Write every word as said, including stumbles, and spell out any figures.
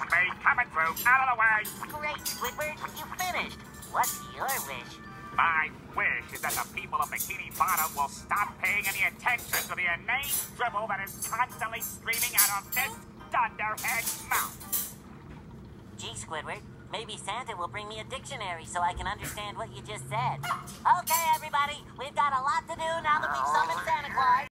Excuse me, coming through, out of the way. Great, Squidward, you finished. What's your wish? My wish is that the people of Bikini Bottom will stop paying any attention to the inane dribble that is constantly streaming out of this dunderhead's mouth. Gee, Squidward, maybe Santa will bring me a dictionary so I can understand what you just said. Okay, everybody, we've got a lot to do now that we've summoned Santa Claus.